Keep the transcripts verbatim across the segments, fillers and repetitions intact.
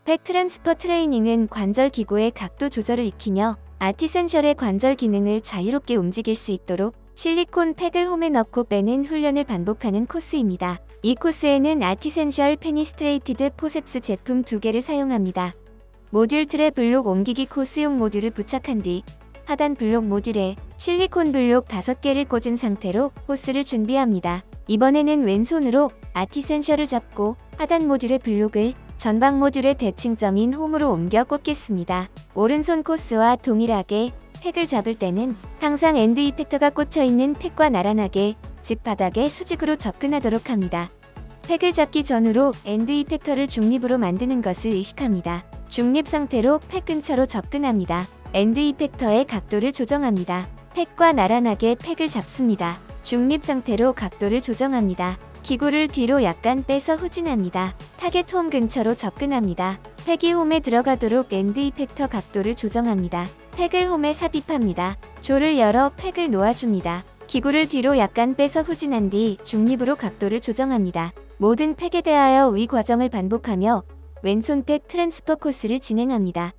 팩 트랜스퍼 트레이닝은 관절 기구의 각도 조절을 익히며 아티센셜의 관절 기능을 자유롭게 움직일 수 있도록 실리콘 팩을 홈에 넣고 빼는 훈련을 반복하는 코스입니다. 이 코스에는 아티센셜 페니스트레이티드 포셉스 제품 두 개를 사용합니다. 모듈 틀에 블록 옮기기 코스용 모듈을 부착한 뒤 하단 블록 모듈에 실리콘 블록 다섯 개를 꽂은 상태로 코스를 준비합니다. 이번에는 왼손으로 아티센셜을 잡고 하단 모듈의 블록을 전방 모듈의 대칭점인 홈으로 옮겨 꽂겠습니다. 오른손 코스와 동일하게 팩을 잡을 때는 항상 엔드 이펙터가 꽂혀있는 팩과 나란하게 즉 바닥에 수직으로 접근하도록 합니다. 팩을 잡기 전후로 엔드 이펙터를 중립으로 만드는 것을 의식합니다. 중립 상태로 팩 근처로 접근합니다. 엔드 이펙터의 각도를 조정합니다. 팩과 나란하게 팩을 잡습니다. 중립 상태로 각도를 조정합니다. 기구를 뒤로 약간 빼서 후진합니다. 타겟 홈 근처로 접근합니다. 팩이 홈에 들어가도록 엔드 이펙터 각도를 조정합니다. 팩을 홈에 삽입합니다. 조를 열어 팩을 놓아줍니다. 기구를 뒤로 약간 빼서 후진한 뒤 중립으로 각도를 조정합니다. 모든 팩에 대하여 위 과정을 반복하며 왼손 팩 트랜스퍼 코스를 진행합니다.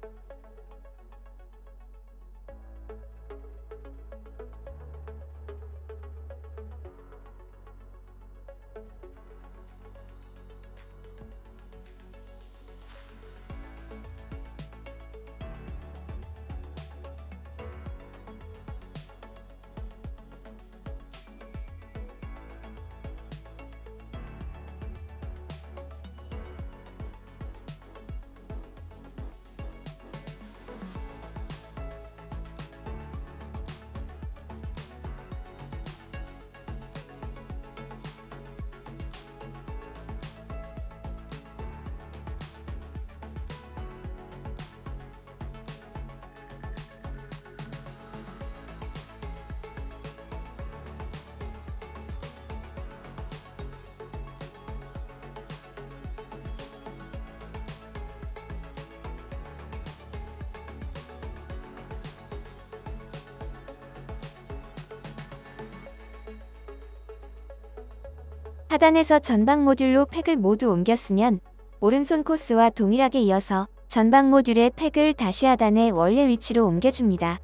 하단에서 전방 모듈로 팩을 모두 옮겼으면 오른손 코스와 동일하게 이어서 전방 모듈의 팩을 다시 하단의 원래 위치로 옮겨줍니다.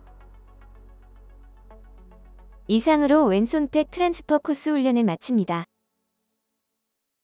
이상으로 왼손 팩 트랜스퍼 코스 훈련을 마칩니다.